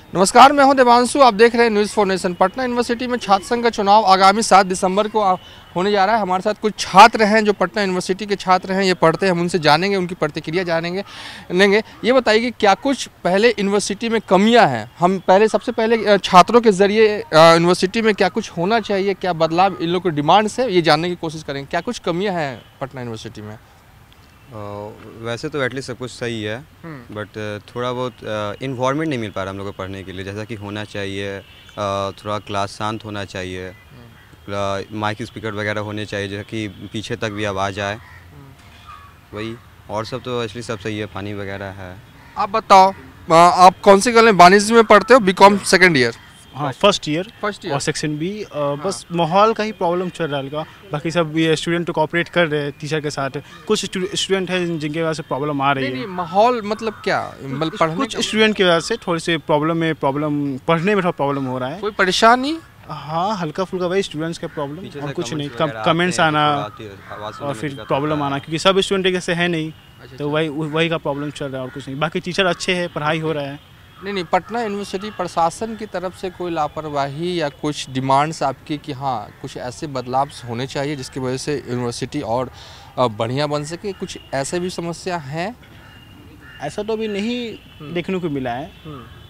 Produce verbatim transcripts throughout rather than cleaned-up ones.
नमस्कार, मैं हूं देवांशु। आप देख रहे हैं news for nation. Patna university में छात्र संघ का चुनाव आगामी सात दिसंबर को होने जा रहा है। हमारे साथ कुछ छात्र हैं जो पटना यूनिवर्सिटी के छात्र हैं, ये पढ़ते हैं। हम उनसे जानेंगे, उनकी प्रतिक्रिया जानेंगे लेंगे। ये बताइए कि क्या कुछ पहले यूनिवर्सिटी में कमियां हैं। हम पहले सबसे पहले छात्रों के ज़रिए यूनिवर्सिटी में क्या कुछ होना चाहिए, क्या बदलाव इन लोगों की डिमांड्स है, ये जानने की कोशिश करेंगे। क्या कुछ कमियाँ हैं पटना यूनिवर्सिटी में? Uh, वैसे तो एटलीस्ट सब कुछ सही है, बट थोड़ा बहुत इन्वायरमेंट नहीं मिल पा रहा हम लोग को पढ़ने के लिए जैसा कि होना चाहिए। uh, थोड़ा क्लास शांत होना चाहिए, माइक स्पीकर वगैरह होने चाहिए जैसा कि पीछे तक भी आवाज़ आए। वही, और सब तो एक्चुअली सब सही है, पानी वगैरह है। आप बताओ, आप कौन सी कॉलेज वाणिज्य में पढ़ते हो? BCom second year? हाँ, फर्स्ट ईयर फर्स्ट ईयर और सेक्शन बी। बस माहौल का ही प्रॉब्लम चल रहा है। बाकी सब ये स्टूडेंट तो कोऑपरेट कर रहे हैं टीचर के साथ। कुछ स्टूडेंट हैं जिनके वजह से प्रॉब्लम आ रही है। नहीं, नहीं, माहौल मतलब क्या? मतलब पढ़ने कुछ स्टूडेंट की वजह से थोड़ी सी प्रॉब्लम में प्रॉब्लम पढ़ने में थोड़ा प्रॉब्लम हो रहा है। कोई परेशानी? हाँ, हल्का फुल्का वही स्टूडेंट्स का प्रॉब्लम और कुछ नहीं। कमेंट्स आना और फिर प्रॉब्लम आना, क्योंकि सब स्टूडेंट एक जैसे है नहीं, तो वही वही का प्रॉब्लम चल रहा है और कुछ नहीं। बाकी टीचर अच्छे हैं, पढ़ाई हो रहा है। नहीं नहीं, पटना यूनिवर्सिटी प्रशासन की तरफ से कोई लापरवाही या कुछ डिमांड्स आपकी कि हाँ कुछ ऐसे बदलाव होने चाहिए जिसकी वजह से यूनिवर्सिटी और बढ़िया बन सके, कुछ ऐसे भी समस्या हैं? ऐसा तो अभी नहीं देखने को मिला है।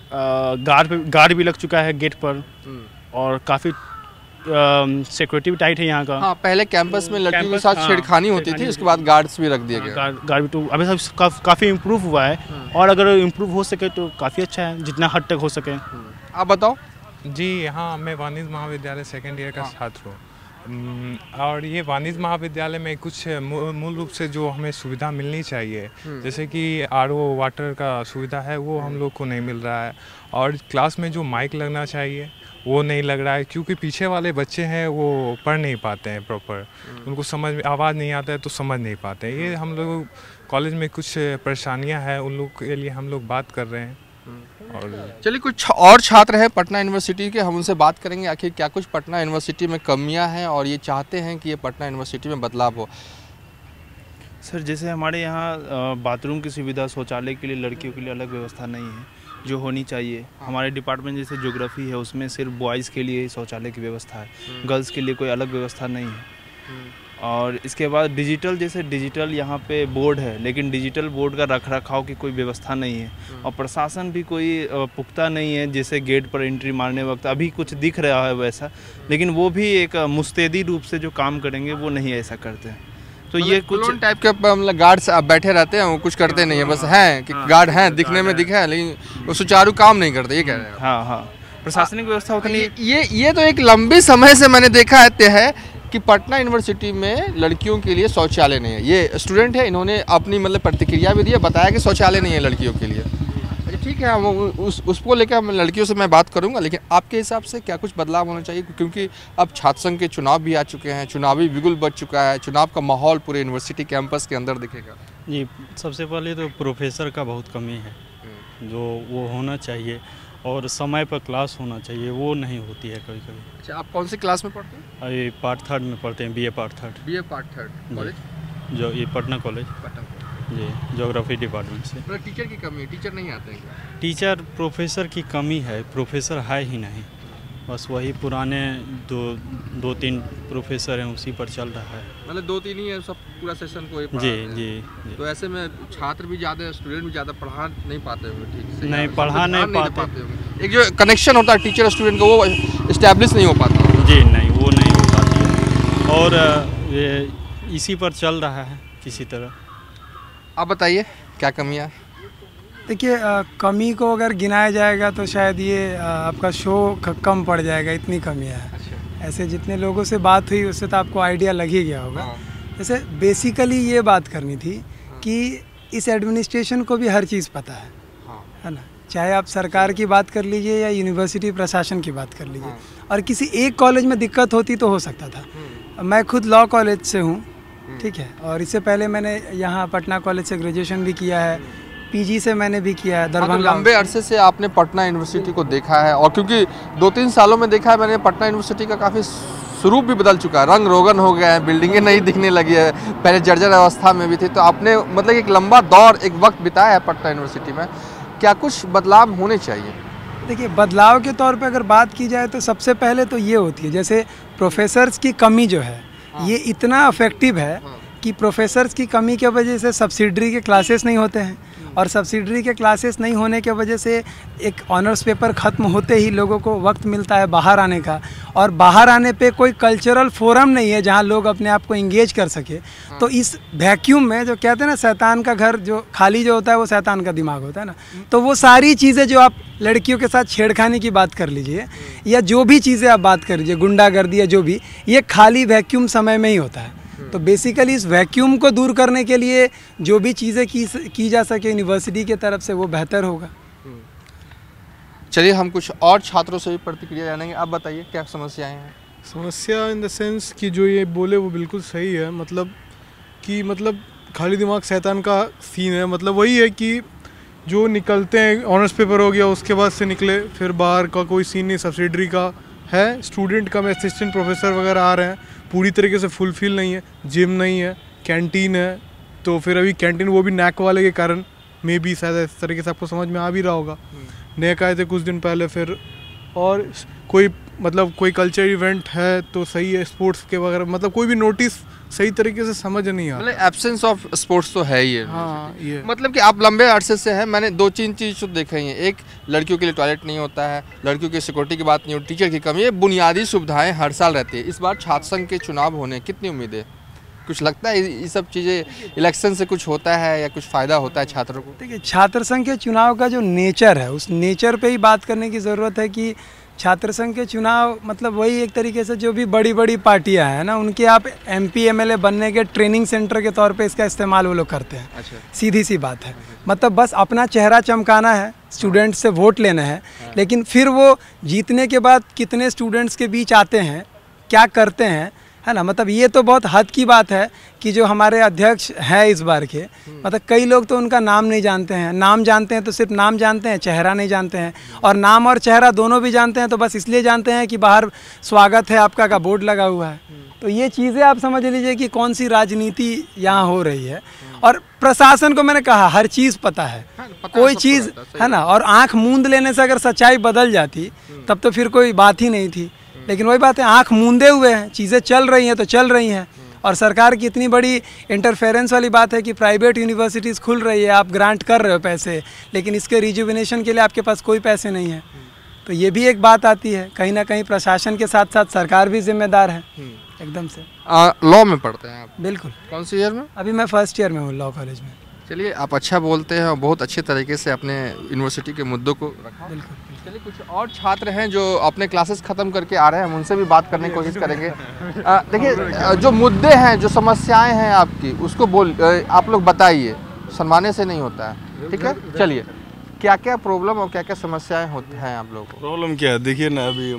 गार्ड गार्ड भी लग चुका है गेट पर और काफ़ी सिक्योरिटी भी टाइट है यहाँ का। हाँ, पहले कैंपस में लड़कियों के साथ छेड़खानी होती थी, उसके बाद गार्ड्स भी रख दिए गए। गार्ड भी तो अभी सब काफ, काफ़ी इम्प्रूव हुआ है और अगर इम्प्रूव हो सके तो काफ़ी अच्छा है, जितना हद तक हो सके। आप बताओ। जी हाँ, मैं वाणिज्य महाविद्यालय सेकेंड ईयर का छात्र हूँ और ये वाणिज्य महाविद्यालय में कुछ मूल रूप से जो हमें सुविधा मिलनी चाहिए, जैसे कि आर ओ वाटर का सुविधा है, वो हम लोग को नहीं मिल रहा है। और क्लास में जो माइक लगना चाहिए वो नहीं लग रहा है, क्योंकि पीछे वाले बच्चे हैं वो पढ़ नहीं पाते हैं प्रॉपर, उनको समझ में आवाज़ नहीं आता है तो समझ नहीं पाते हैं। ये हम लोग कॉलेज में कुछ परेशानियां हैं, उन लोग के लिए हम लोग बात कर रहे हैं। और चलिए, कुछ और छात्र हैं पटना यूनिवर्सिटी के, हम उनसे बात करेंगे आखिर क्या कुछ पटना यूनिवर्सिटी में कमियां हैं और ये चाहते हैं कि ये पटना यूनिवर्सिटी में बदलाव हो। सर, जैसे हमारे यहाँ बाथरूम की सुविधा, शौचालय के लिए लड़कियों के लिए अलग व्यवस्था नहीं है जो होनी चाहिए। हमारे डिपार्टमेंट जैसे ज्योग्राफी है, उसमें सिर्फ बॉयज़ के लिए शौचालय की व्यवस्था है, गर्ल्स के लिए कोई अलग व्यवस्था नहीं है। और इसके बाद डिजिटल, जैसे डिजिटल यहाँ पे बोर्ड है, लेकिन डिजिटल बोर्ड का रख रखाव की कोई व्यवस्था नहीं है और प्रशासन भी कोई पुख्ता नहीं है। जैसे गेट पर एंट्री मारने वक्त अभी कुछ दिख रहा है वैसा, लेकिन वो भी एक मुस्तैदी रूप से जो काम करेंगे वो नहीं ऐसा करते हैं। तो ये कुछ टाइप के मतलब गार्ड्स बैठे रहते हैं, वो कुछ करते नहीं है, बस हैं कि गार्ड हैं, दिखने में दिखे, लेकिन वो सुचारू काम नहीं करते, ये कह रहे हैं। हाँ हाँ, प्रशासनिक व्यवस्था उतनी। ये ये तो एक लंबे समय से मैंने देखा है कि पटना यूनिवर्सिटी में लड़कियों के लिए शौचालय नहीं है। ये स्टूडेंट है, इन्होंने अपनी मतलब प्रतिक्रिया भी दी है, बताया कि शौचालय नहीं है लड़कियों के लिए। ठीक है, हम उस उसको लेकर हम लड़कियों से मैं बात करूंगा, लेकिन आपके हिसाब से क्या कुछ बदलाव होना चाहिए? क्योंकि अब छात्र संघ के चुनाव भी आ चुके हैं, चुनावी बिगुल बच चुका है, चुनाव का माहौल पूरे यूनिवर्सिटी कैंपस के अंदर दिखेगा। जी, सबसे पहले तो प्रोफेसर का बहुत कमी है, जो वो होना चाहिए, और समय पर क्लास होना चाहिए, वो नहीं होती है कभी कभी। अच्छा, आप कौन सी क्लास में पढ़ते हैं? ये पार्ट थर्ड में पढ़ते हैं, B A part third. B A part third college? जो ये पटना कॉलेज, पटना जी, ज्योग्राफी डिपार्टमेंट से। मतलब टीचर की कमी है, टीचर नहीं आते हैं क्या? टीचर, प्रोफेसर की कमी है, प्रोफेसर है ही नहीं। बस वही पुराने दो दो तीन प्रोफेसर हैं, उसी पर चल रहा है। मतलब दो तीन ही है, सब पूरा सेशन को ही जी, जी जी। तो ऐसे में छात्र भी ज़्यादा, स्टूडेंट भी ज़्यादा पढ़ा नहीं पाते होंगे ठीक से? नहीं, पढ़ा नहीं पाते, पाते होंगे। एक जो कनेक्शन होता है टीचर स्टूडेंट का, वो इस्टेब्लिश नहीं हो पाता। जी नहीं, वो नहीं हो पाती है और ये इसी पर चल रहा है किसी तरह। आप बताइए क्या कमियाँ? देखिए, कमी को अगर गिनाया जाएगा तो शायद ये आ, आपका शो कम पड़ जाएगा, इतनी कमियाँ हैं। अच्छा। ऐसे जितने लोगों से बात हुई उससे तो आपको आइडिया लग ही गया होगा। जैसे बेसिकली ये बात करनी थी कि इस एडमिनिस्ट्रेशन को भी हर चीज़ पता है, है ना? चाहे आप सरकार की बात कर लीजिए या यूनिवर्सिटी प्रशासन की बात कर लीजिए। और किसी एक कॉलेज में दिक्कत होती तो हो सकता था। मैं खुद लॉ कॉलेज से हूँ, ठीक है, और इससे पहले मैंने यहाँ पटना कॉलेज से ग्रेजुएशन भी किया है, पीजी से मैंने भी किया है दरभंगा। लंबे अरसे से आपने पटना यूनिवर्सिटी को देखा है, और क्योंकि दो तीन सालों में देखा है मैंने, पटना यूनिवर्सिटी का काफ़ी स्वरूप भी बदल चुका है, रंग रोगन हो गया है, बिल्डिंगें नहीं दिखने लगी है, पहले जर्जर अवस्था में भी थी। तो आपने मतलब एक लंबा दौर, एक वक्त बिताया है पटना यूनिवर्सिटी में, क्या कुछ बदलाव होने चाहिए? देखिए, बदलाव के तौर पे अगर बात की जाए तो सबसे पहले तो ये होती है, जैसे प्रोफेसर्स की कमी जो है ये इतना अफेक्टिव है कि प्रोफेसर्स की कमी के वजह से सब्सिडरी के क्लासेस नहीं होते हैं, और सब्सिडरी के क्लासेस नहीं होने के वजह से एक ऑनर्स पेपर ख़त्म होते ही लोगों को वक्त मिलता है बाहर आने का, और बाहर आने पे कोई कल्चरल फोरम नहीं है जहां लोग अपने आप को इंगेज कर सके। तो इस वैक्यूम में जो कहते हैं ना, शैतान का घर जो खाली जो होता है वो शैतान का दिमाग होता है ना, तो वो सारी चीज़ें जो आप लड़कियों के साथ छेड़खानी की बात कर लीजिए या जो भी चीज़ें आप बात कर लीजिए, गुंडागर्दी या जो भी, ये खाली वैक्यूम समय में ही होता है। तो बेसिकली इस वैक्यूम को दूर करने के लिए जो भी चीज़ें की की जा सके यूनिवर्सिटी के तरफ से वो बेहतर होगा। चलिए हम कुछ और छात्रों से भी प्रतिक्रिया जानेंगे। आप बताइए क्या समस्याएं हैं? समस्या इन द सेंस कि जो ये बोले वो बिल्कुल सही है, मतलब कि मतलब खाली दिमाग शैतान का सीन है। मतलब वही है कि जो निकलते हैं, ऑनर्स पेपर हो गया उसके बाद से निकले, फिर बाहर का कोई सीन नहीं, सब्सिडरी का है, स्टूडेंट का में असिस्टेंट प्रोफेसर वगैरह आ रहे हैं, पूरी तरीके से फुलफिल नहीं है, जिम नहीं है, कैंटीन है, तो फिर अभी कैंटीन वो भी नैक वाले के कारण मे बी शायद इस तरीके से आपको समझ में आ भी रहा होगा। नैक आए थे कुछ दिन पहले, फिर और कोई मतलब कोई कल्चर इवेंट है तो सही है, स्पोर्ट्स के वगैरह, मतलब कोई भी नोटिस सही तरीके से समझ नहीं आता। मतलब एब्सेंस ऑफ स्पोर्ट्स तो है ही है। हाँ, ये मतलब कि आप लंबे अरसे से हैं, मैंने दो तीन चीज़ तो देखे ही हैं। एक, लड़कियों के लिए टॉयलेट नहीं होता है, लड़कियों की सिक्योरिटी की बात नहीं होती, टीचर की कमी है, बुनियादी सुविधाएं हर साल रहती है। इस बार छात्र संघ के चुनाव होने कितनी उम्मीदें? कुछ लगता है ये सब चीज़ें इलेक्शन से कुछ होता है या कुछ फ़ायदा होता है छात्रों को? देखिए, छात्र संघ के चुनाव का जो नेचर है उस नेचर पे ही बात करने की ज़रूरत है कि छात्र संघ के चुनाव मतलब वही एक तरीके से जो भी बड़ी बड़ी पार्टियां हैं ना, उनके आप एमपी एमएलए बनने के ट्रेनिंग सेंटर के तौर पे इसका इस्तेमाल वो लोग करते हैं। अच्छा। सीधी सी बात है, मतलब बस अपना चेहरा चमकाना है, स्टूडेंट से वोट लेना है, लेकिन फिर वो जीतने के बाद कितने स्टूडेंट्स के बीच आते हैं, क्या करते हैं, है ना। मतलब ये तो बहुत हद की बात है कि जो हमारे अध्यक्ष हैं इस बार के, मतलब कई लोग तो उनका नाम नहीं जानते हैं, नाम जानते हैं तो सिर्फ नाम जानते हैं, चेहरा नहीं जानते हैं, और नाम और चेहरा दोनों भी जानते हैं तो बस इसलिए जानते हैं कि बाहर स्वागत है आपका का बोर्ड लगा हुआ है। तो ये चीज़ें आप समझ लीजिए कि कौन सी राजनीति यहाँ हो रही है। और प्रशासन को मैंने कहा हर चीज़ पता है, कोई चीज़ है ना, और आँख मूंद लेने से अगर सच्चाई बदल जाती तब तो फिर कोई बात ही नहीं थी। लेकिन वही बात है, आंख मूंदे हुए हैं, चीज़ें चल रही हैं तो चल रही हैं। और सरकार की इतनी बड़ी इंटरफेरेंस वाली बात है कि प्राइवेट यूनिवर्सिटीज़ खुल रही है, आप ग्रांट कर रहे हो पैसे, लेकिन इसके रिजुविनेशन के लिए आपके पास कोई पैसे नहीं है। तो ये भी एक बात आती है, कहीं ना कहीं प्रशासन के साथ साथ सरकार भी जिम्मेदार है एकदम से। लॉ में पढ़ते हैं आप? बिल्कुल। कौन सी ईयर में? अभी मैं फर्स्ट ईयर में हूँ लॉ कॉलेज में। चलिए, आप अच्छा बोलते हैं और बहुत अच्छे तरीके से अपने यूनिवर्सिटी के मुद्दों को रखा। बिल्कुल। चलिए, कुछ और छात्र हैं जो अपने क्लासेस ख़त्म करके आ रहे हैं, हम उनसे भी बात करने की कोशिश करेंगे। देखिए, जो मुद्दे हैं, जो समस्याएं हैं आपकी, उसको बोल आप लोग बताइए, शर्माने से नहीं होता है, ठीक है? चलिए, क्या क्या प्रॉब्लम और क्या क्या समस्याएं होती हैं आप लोगों को? प्रॉब्लम क्या है, देखिए ना, अभी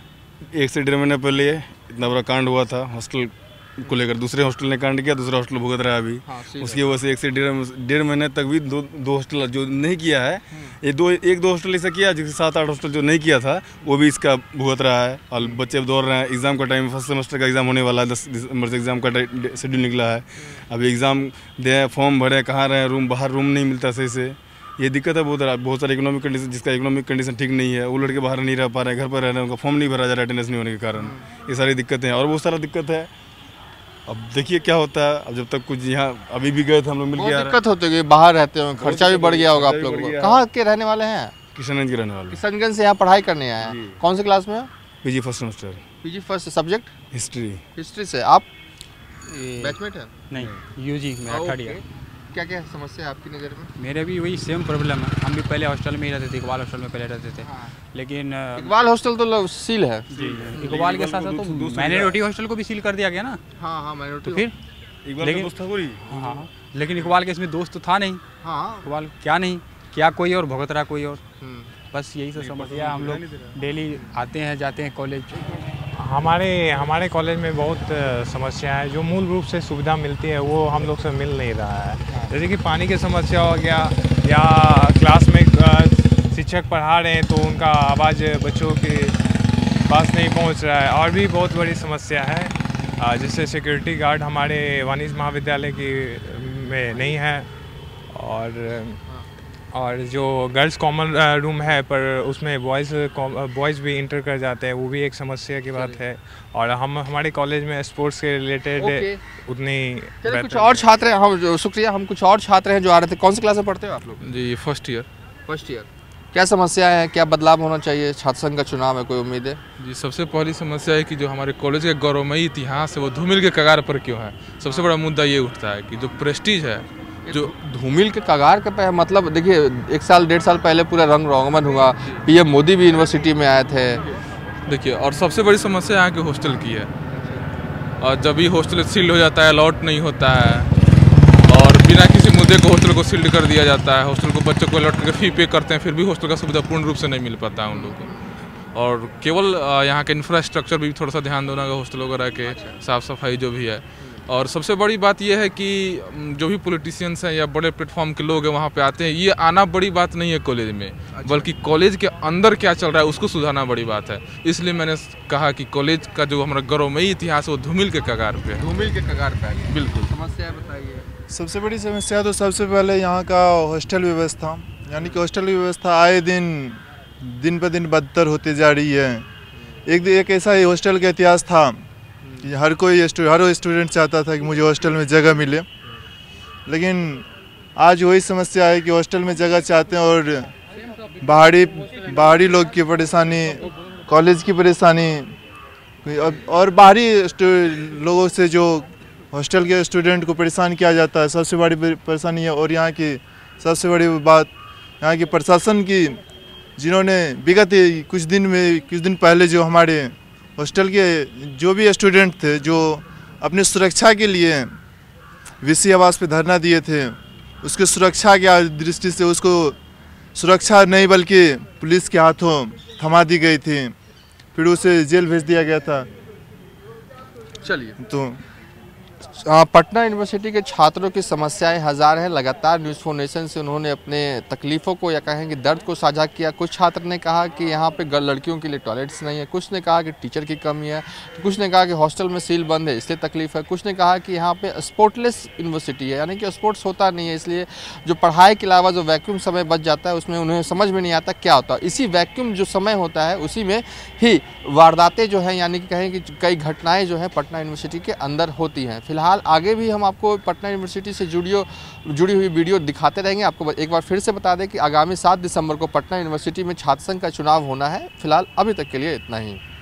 एक से डेढ़ महीने पहले इतना बड़ा कांड हुआ था हॉस्टल को लेकर, दूसरे हॉस्टल ने कांड किया, दूसरा हॉस्टल भुगत रहा है अभी। हाँ, उसकी वजह से एक से डेढ़ डेढ़ महीने तक भी दो दो हॉस्टल जो नहीं किया है, ये दो एक दो हॉस्टल ऐसा किया, जिसके सात आठ हॉस्टल जो नहीं किया था वो भी इसका भुगत रहा है। और बच्चे दौड़ रहे हैं, एग्ज़ाम का टाइम, फर्स्ट सेमेस्टर का एग्ज़ाम होने वाला है, दस दिसंबर से एग्ज़ाम का शेड्यूल निकला है। अभी एग्ज़ाम दे, फॉर्म भरे, कहाँ रहे, रूम बाहर रूम नहीं मिलता सही से, ये दिक्कत है बहुत बहुत सारे इकोनॉमिक कंडीशन, जिसका इकोनॉमिक कंडीशन ठीक नहीं है, वो लड़के बाहर नहीं रह पा रहे हैं, घर पर रह रहे हैं, उनका फॉर्म नहीं भरा जा रहा है अटेंडेंस नहीं होने के कारण। ये सारी दिक्कतें हैं और बहुत सारा दिक्कत है। अब देखिए क्या होता है, अब जब तक कुछ यहाँ अभी भी गए थे हम लोग मिल गया, दिक्कत होती है, बाहर रहते हो, खर्चा भी बढ़ गया होगा आप लोगों को। कहाँ के रहने वाले हैं? किशनगंज के रहने वाले। किशनगंज से यहाँ पढ़ाई करने आए हैं, कौन सी क्लास में? PG first semester. PG first, subject history. History से आप बैचमेट है? नहीं, यूजी मेरा थर्ड ईयर। क्या क्या समस्या है आपकी नज़र में? मेरे भी वही सेम प्रॉब्लम है, हम भी पहले हॉस्टल में ही रहते थे, इकबाल हॉस्टल में पहले रहते थे। हाँ। लेकिन इकबाल हॉस्टल तो सील है जी, इकबाल के साथ साथ तो माइनॉरिटी हॉस्टल को भी सील कर दिया गया ना। हाँ हाँ, माइनॉरिटी। तो फिर लेकिन हाँ, लेकिन इकबाल के इसमें दोस्त तो था नहीं। हाँ, इकबाल क्या नहीं क्या, कोई और भुगत रहा कोई और, बस यही सब समस्या। हम लोग डेली आते हैं जाते हैं कॉलेज। हमारे हमारे कॉलेज में बहुत समस्या है, जो मूल रूप से सुविधा मिलती है वो हम लोग से मिल नहीं रहा है। जैसे कि पानी की समस्या हो गया, या क्लास में शिक्षक पढ़ा रहे हैं तो उनका आवाज़ बच्चों के पास नहीं पहुंच रहा है। और भी बहुत बड़ी समस्या है, जैसे सिक्योरिटी गार्ड हमारे वाणिज्य महाविद्यालय की में नहीं है, और और जो गर्ल्स कॉमन रूम है पर उसमें बॉयज़ बॉयज़ भी इंटर कर जाते हैं, वो भी एक समस्या की बात है। और हम हमारे कॉलेज में स्पोर्ट्स के रिलेटेड उतनी कुछ और छात्र हैं, हम शुक्रिया, हम कुछ और छात्र हैं जो आ रहे थे। कौन सी क्लास में पढ़ते हो आप लोग? जी फर्स्ट ईयर। First year. क्या समस्या है, क्या बदलाव होना चाहिए? छात्र संघ का चुनाव है, कोई उम्मीद है? जी सबसे पहली समस्या है कि जो हमारे कॉलेज के गौरवमयी इतिहास है वो धूमिल के कगार पर क्यों है। सबसे बड़ा मुद्दा ये उठता है कि जो प्रेस्टीज है, जो धूमिल के कगार के पे मतलब देखिए एक साल डेढ़ साल पहले पूरा रंग रोगमन हुआ, पीएम मोदी भी यूनिवर्सिटी में आए थे। देखिए और सबसे बड़ी समस्या यहाँ के हॉस्टल की है, और जब भी हॉस्टल सील्ड हो जाता है, अलॉट नहीं होता है, और बिना किसी मुद्दे को हॉस्टल को सील्ड कर दिया जाता है। हॉस्टल को बच्चों को अलॉट करके फी पे करते हैं, फिर भी हॉस्टल का सुविधा पूर्ण रूप से नहीं मिल पाता है उन लोगों को। और केवल यहाँ के इंफ्रास्ट्रक्चर भी थोड़ा सा ध्यान देना होगा, हॉस्टल वगैरह के साफ़ सफाई जो भी है। और सबसे बड़ी बात यह है कि जो भी पॉलिटिशियंस हैं या बड़े प्लेटफॉर्म के लोग हैं वहाँ पे आते हैं, ये आना बड़ी बात नहीं है कॉलेज में, बल्कि कॉलेज के अंदर क्या चल रहा है उसको सुधारना बड़ी बात है। इसलिए मैंने कहा कि कॉलेज का जो हमारा गौरवमयी इतिहास है वो धूमिल के कगार पे है। धूमिल के कगार पे है, बिल्कुल। समस्या बताइए। सबसे बड़ी समस्या तो सबसे पहले यहाँ का हॉस्टल व्यवस्था, यानी कि हॉस्टल की व्यवस्था आए दिन दिन पर दिन बदतर होती जा रही है। एक एक ऐसा ही हॉस्टल का इतिहास था कि हर कोई हर स्टूडेंट चाहता था कि मुझे हॉस्टल में जगह मिले, लेकिन आज वही समस्या है कि हॉस्टल में जगह चाहते हैं और बाहरी बाहरी लोग की परेशानी, कॉलेज की परेशानी और बाहरी लोगों से जो हॉस्टल के स्टूडेंट को परेशान किया जाता है, सबसे बड़ी परेशानी है। और यहाँ की सबसे बड़ी बात यहाँ की प्रशासन की, जिन्होंने विगत कुछ दिन में कुछ दिन पहले जो हमारे हॉस्टल के जो भी स्टूडेंट थे जो अपनी सुरक्षा के लिए वीसी आवास पे धरना दिए थे, उसकी सुरक्षा की दृष्टि से उसको सुरक्षा नहीं बल्कि पुलिस के हाथों थमा दी गई थी, फिर उसे जेल भेज दिया गया था। चलिए, तो आ, पटना यूनिवर्सिटी के छात्रों की समस्याएं हजार हैं। लगातार न्यूज़ फोर नेशन से उन्होंने अपने तकलीफ़ों को या कहें कि दर्द को साझा किया। कुछ छात्र ने कहा कि यहाँ पे लड़कियों के लिए टॉयलेट्स नहीं है, कुछ ने कहा कि टीचर की कमी है, तो कुछ ने कहा कि हॉस्टल में सील बंद है इसलिए तकलीफ़ है, कुछ ने कहा कि यहाँ पे स्पोर्टलेस यूनिवर्सिटी है, यानी कि स्पोर्ट्स होता नहीं है, इसलिए जो पढ़ाई के अलावा जो वैक्यूम समय बच जाता है उसमें उन्हें समझ में नहीं आता क्या होता है। इसी वैक्यूम जो समय होता है उसी में ही वारदातें जो हैं, यानी कि कहें कि कई घटनाएँ जो हैं पटना यूनिवर्सिटी के अंदर होती हैं। फिलहाल आगे भी हम आपको पटना यूनिवर्सिटी से जुड़ियो जुड़ी हुई वीडियो दिखाते रहेंगे। आपको एक बार फिर से बता दें कि आगामी सात दिसंबर को पटना यूनिवर्सिटी में छात्र संघ का चुनाव होना है। फिलहाल अभी तक के लिए इतना ही।